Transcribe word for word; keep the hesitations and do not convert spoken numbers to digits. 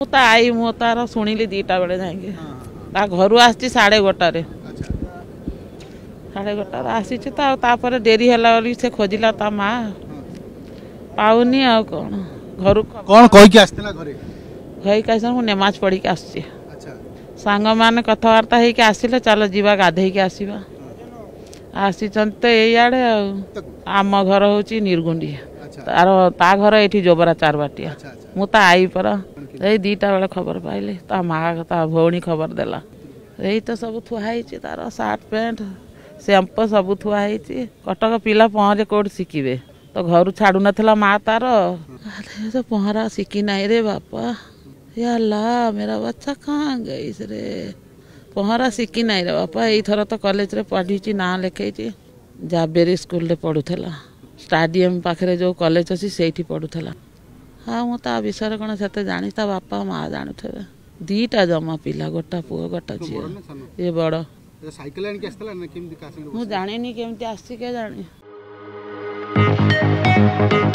ता आई मु तार शुणिली दीटा बेले जाएंगे ता घर आसी साढ़े गोटे साढ़े गोटे आसी तापर डेरी है से खोजिला ता माँ पाऊनी आ कौन घर कौन कहीकि आसला घरे कही कह नमाज पढ़ी के आस सांग मैंने कथबार्ता होके आसिले चल जीवा गाधे के आसवा आसी तो यड़े आम घर हूँ निर्गुंडी तार ता घर ये जोबरा चार बाटिया मु ता आई पर यही दीटा बेले खबर पाइली ता माँ ता भौणी खबर देला यही तो सब थुआई तार सार्ट पैंट शैम्पू सब थुआई कटक पिला पहरे कौट शिखे तो घर छाड़ू ना माँ तार तो पहरा शिखी नहीं रे बापा याला मेरा बच्चा कहाँ गई रे पहरा शिखी नहीं रे बापा यही तो कॉलेज रे पढ़ी ना लिखे जाबेरी स्कूल रे पढ़ुला स्टाडियम पाखे जो कॉलेज अच्छी से पढ़ुला हाँ मुझे विषय कौन से जानी ता बापा माँ जानुथे दीटा जमा पिला गोटा पुओ गोटा झी ये बड़ मुझे जानी केमती आसी के जानी।